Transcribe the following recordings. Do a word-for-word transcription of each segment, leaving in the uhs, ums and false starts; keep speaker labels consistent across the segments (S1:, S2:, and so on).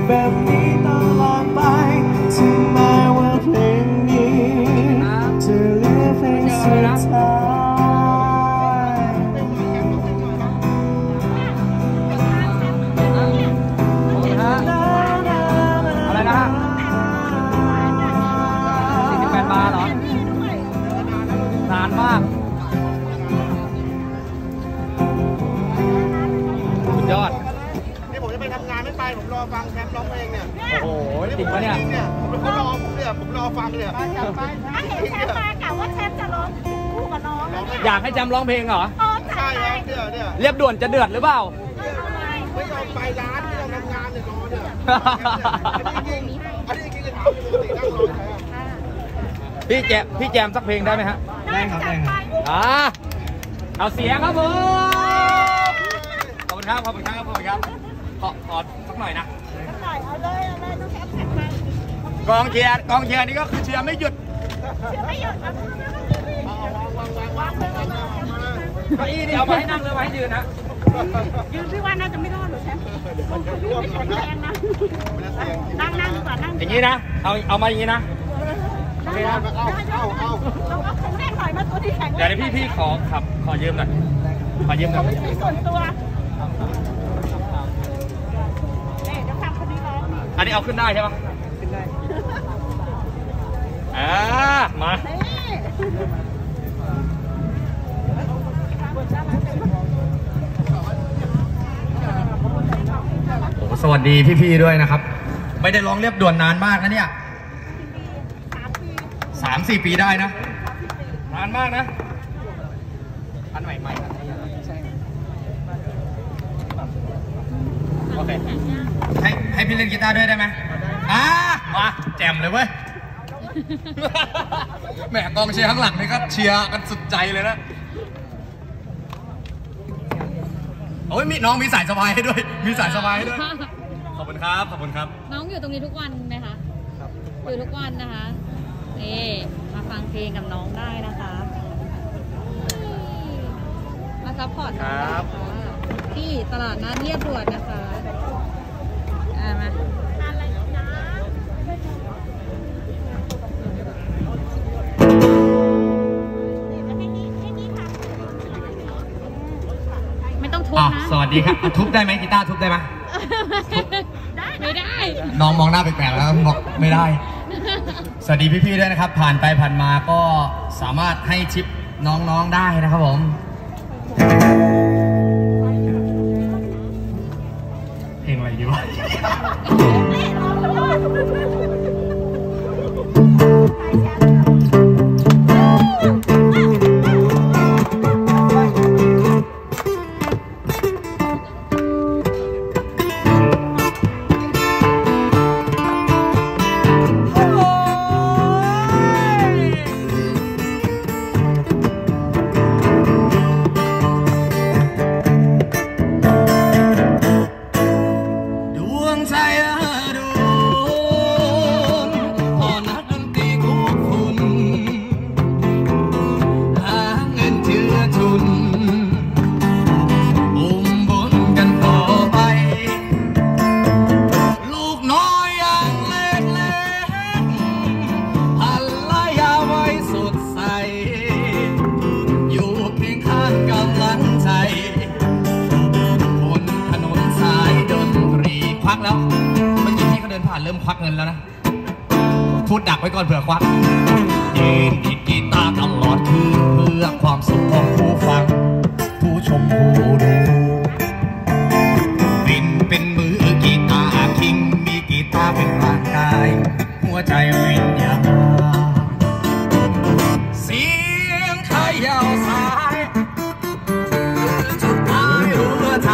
S1: แบบนี้ตลอดไปถึงแม้ว่าเพลงนี้จะเหลือเพลงสุดท้าย
S2: อะไรนะฮะสี่สิบแปดบาทเหรอนานมากสุดยอด
S3: นี่ผมจะไปทำงานไม่ไปผมรอฟังแชมป์ร้องเพลงเนี่ย
S2: โอ้โหจริงปะเนี่ย
S3: ผมเป็นคนรอผมเนี่ยผมรอฟังเนี่ยถ้า
S4: เห็นแชมป์มากะว่าแชมป์จะร้องคู่กับน้อง
S2: อยากให้แชมป์ร้องเพลงเหรอ
S3: ใช่ครับเนี่ยเนี่ย
S2: เรียบด่วนจะเดือดหรือเปล่า
S3: ไม่ยอมไปร้านไม่ยอมทำงานเนี่ยรอเนี่ยอันนี้จริงอันนี้จริงเลยถามปกตินั่งรอใครอ่ะ
S2: พี่แจมพี่แจมสักเพลงได้ไหมฮะ
S4: ได้ครับได้ครับ
S2: อ่าเอาเสียงครับผมขอบคุณครับขอบคุณครับขอบคุณครับขอขอสักหน่อยนะ
S4: สักหน่อยเอาเลยเอาเลยต้องแชมป์แข่งขัน
S2: กองเชียร์กองเชียร์นี่ก็คือเชียร์ไม่หยุด
S4: เชียร์ไม่หยุดวางวางวางวาง
S2: เก้าอี้นี่เอามาให้นั่งหรือมาให้ยืนนะ
S4: ยืนพี่ว่าน่าจะไม่รอดหรอกแชมป์ไม่แข็งแรงนะนั่งนั่งดีกว่านั่ง
S2: อย่างนี้นะเอาเอามาอย่างนี้นะ
S4: โอเคนะเอาเอาเอาเราเอาแข็งแรงหน่อยมาตัวที่แข็ง
S2: เดี๋ยวพี่พี่ขอขับขอยืมหน่อยขอยืมหน่อย
S4: มีส่วนตัวเดี๋ยวทำคนนี้ร้อง
S2: อันนี้เอาขึ้นได้ใช่ปะขึ้นได้อ่ามาโอ้สวัสดีพี่ๆด้วยนะครับไม่ได้ร้องเรียบด่วนนานมากนะเนี่ยสามสี่ปีได้นะนานมากนะอันใหม่ใหม่โอเคให้ให้พี่เล่นกีตาร์ด้วยได้ไหมอ่ามาแจมเลยเว้ยแหมกองเชียร์ข้างหลังนี่ก็เชียร์กันสุดใจเลยนะโอ้ยมีน้องมีสายสบายให้ด้วยมีสายสบายให้ด้วยขอบคุณครับขอบคุณครับ
S5: น้องอยู่ตรงนี้ทุกวันไหมคะอยู่ทุกวันนะคะนี่มาฟังเพลงกับน้องได้นะคะมาซัพพอร์ตน้องได้ค่ะที่ตลาดนัดเรียบด่วนนะคะอ่ามาไม่ต้องทุบนะ
S2: สวัสดีครับทุบได้ไหมกีตาร์ทุบได้ไหม
S5: ไม่ได้
S2: น้องมองหน้าแปลกๆแล้วบอกไม่ได้สวัสดีพี่ๆด้วยนะครับผ่านไปผ่านมาก็สามารถให้ทิปน้องๆได้นะครับผมเพลงอะไรดีวะเริ่มควักเงินแล้วนะพูดดักไว้ก่อนเผื่อควักยืนดีดกีตาร์ตลอดคืนเพื่อความสุขของผู้ฟังผู้ชมผู้ดูบินเป็นมือกีตาร์คิงมีกีตาร์เป็นร่างกายหัวใจวิญญาณเสียงไทยยาวสายจุดหมายหัวใจ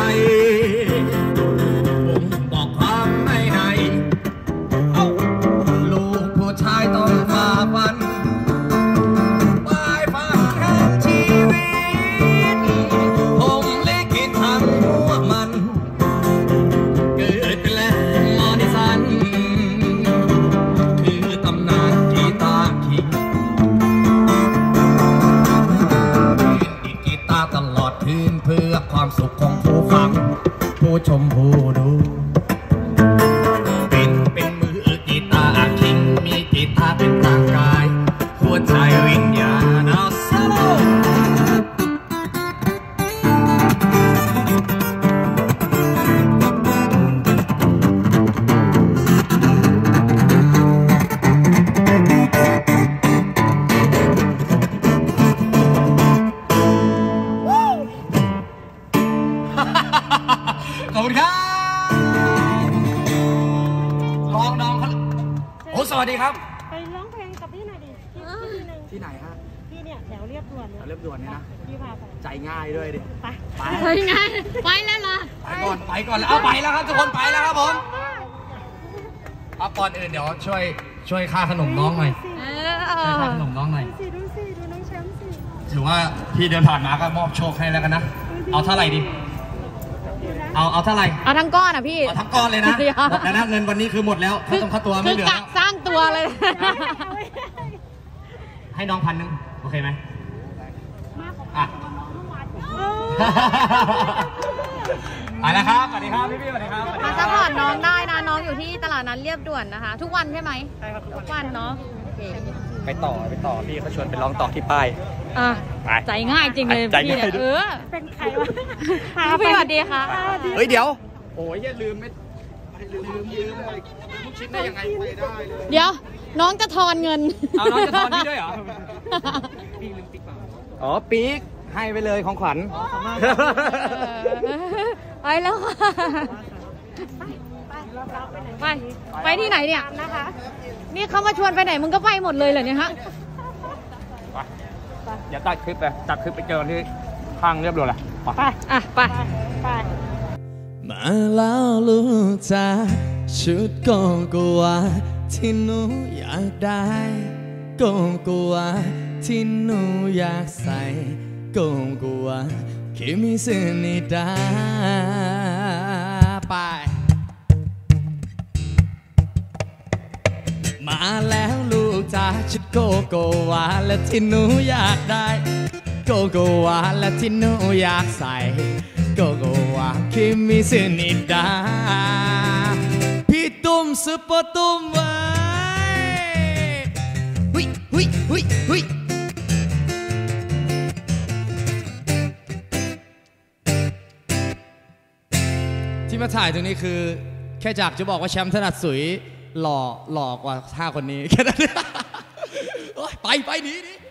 S2: ความสุขของผู้ฟังผู้ชมผู้ดูขอบคุณครับลองน้องเขาโอ้สวัสดีครับ
S4: ไปร้องเพลงกับพี่หน่อยดิที่ที่หนึ่ง
S3: ที่ไหนฮะ
S4: ที่เนี่ยแถวเรียบด่วน
S3: เรียบด่วนเนี่ยนะ
S4: พี่พาไป
S3: ใจง่ายด้วยดิ
S4: ไป
S3: ไป
S5: ไปไงไปแล้วเหรอ
S2: ไปก่อนไปก่อนแล้วเอาไปแล้วครับทุกคนไปแล้วครับผมเอาก่อนอื่นเดี๋ยวช่วยช่วยค่าขนมน้องหน่อย
S5: เอ
S2: ช่วยค่า
S5: อ
S2: ขนมน้องหน่อย
S4: ดูสิดูสิดูน้องแชมป์สิ
S2: หรือว่าพี่เดินผ่านมาก็มอบโชคให้แล้วกันนะเอาเท่าไหร่ดีเอาเอาเท่าไหร่
S5: เอาทั้งก้อนอ่ะพี่
S2: เอาทั้งก้อนเลยนะ
S5: เดี๋ยว
S2: หมดแล้วนะเงินวันนี้คือหมดแล้วเขาต้องค่าตัว
S5: คื
S2: ไม่
S5: อ
S2: เหลือก
S5: ะสร้างตัวเลย
S2: ให้น้องพันหนึ่งโอเคไหมอ่ะ ไปแล้วครับสวัสดีครับพี่พี่สวัสดีครับ
S5: มาซัพพอร์ตน้องได้นะน้องอยู่ที่ตลาดนัดเรียบด่วนนะคะ ทุกวันใช่ไหมใช่ครับทุกวันเนาะโอเค
S3: ไปต่อไปต่อพี่เขาชวนไปร้องต่อที่ป้าย
S5: อ่ะ
S3: ไป
S5: ใจง่ายจริงเลย
S3: ใจ
S5: พี่
S3: ง่าย
S5: เนี่ย
S3: ด้วย
S5: เออ
S4: เป็นใครวะ
S5: พี่สวัสดีค่ะ
S3: เฮ้ยเดี๋ยวโอ้ยอย่าลืมไม่ลืมลืมลืมเลยลูกชิ้นได้ยังไงไปได้เลย
S5: เดี๋ยวน้องจะทอนเงิน
S3: เอาน้องจะทอนพี่ด้วยเหรอพี่ลืมปิ๊กเปล่าอ๋อปิ๊กให้ไปเลยของขวัญ
S5: ไปแล้วค่ะไปไปที่ไหนเนี่ย
S4: นะคะ
S5: นี่เขามาชวนไปไหนมึงก็ไปหมดเลยเหรอเนี่ยฮะ
S3: อย่าตัดคลิปเลยตัดคลิปไปเจอที่ข้างเรียบร้อยเลย
S4: ไป
S5: อ่ะไป
S4: ไป
S1: มาแล้วลูกจ้าชุดโกโกวาที่หนูอยากได้โกโกวาที่หนูอยากใส่โกโกวาคิมิซึนิดาไปมาแล้วลูกจ้าชุดโกโกวาและที่หนูอยากได้โกโกวาและที่หนูอยากใส่โกโกวาคิมิซึนิดาพี่ตุ้มซุปเปอร์ตุ้มไว้หุยหุยหุยหุยที่มาถ่ายตรงนี้คือแค่จากจะบอกว่าแชมป์ถนัดสุยหล่อหล่อกว่าห้าคนนี้แค่นั้น โอ๊ยไปไปหนีหนี